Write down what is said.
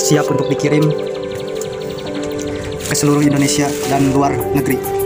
siap untuk dikirim ke seluruh Indonesia dan luar negeri.